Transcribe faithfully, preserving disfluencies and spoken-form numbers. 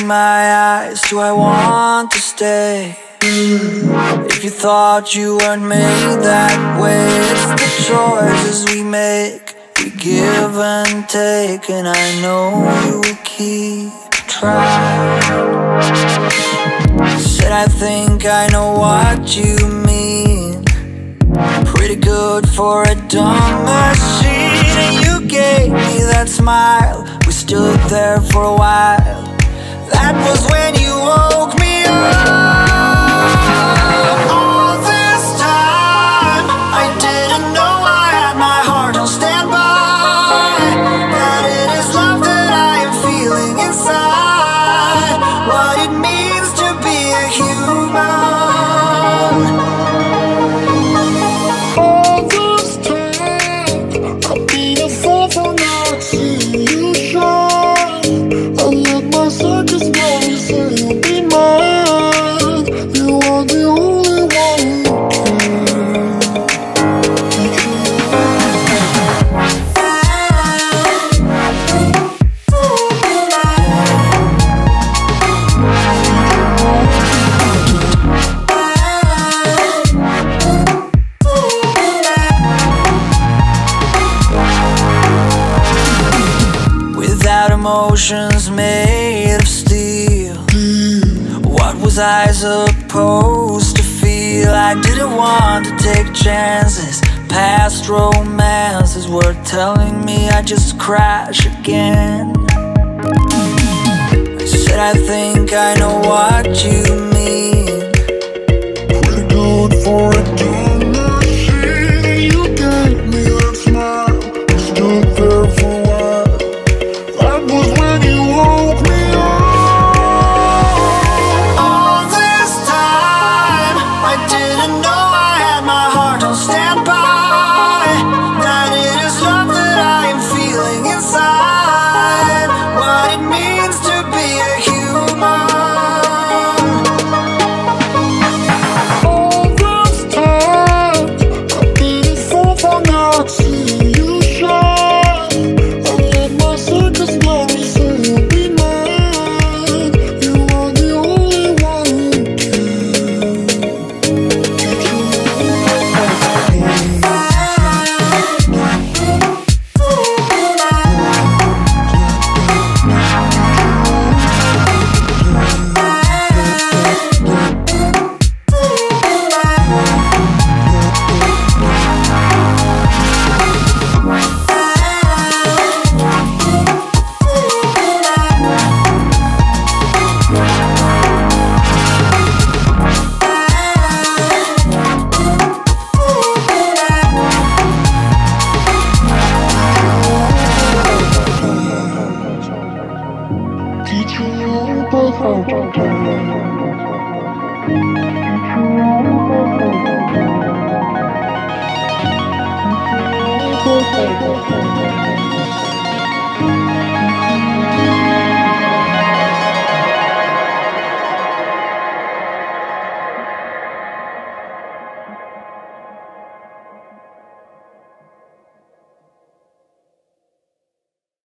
my eyes, do I want to stay? If you thought you weren't made that way, it's the choices we make. We give and take, and I know you will keep trying. Said I think I know what you mean. Pretty good for a dumb machine. And you gave me that smile. We stood there for a while. That was when you woke me up. All this time I didn't know I had my heart on standby. That it is love that I am feeling inside. What it means to be a human. All this time I've been a fool for not seeing you shine. I let my circus money say you'll be mine. You are the only one who Without emotions made of steel, what was I supposed to feel? I didn't want to take chances. Past romances were telling me I'd just crash again. I said I think I know what you mean. pretty good for a dumb machine. You gave me that smile. I stood there for a while. That was when you woke me up. All this time I didn't know I had my heart on standby. That it is love that I am feeling inside. What it means to be a human. All this time I've been a fool for not seeing you shine. I let my circus money say you'll be mine. You are the only one who teach you, but how to do.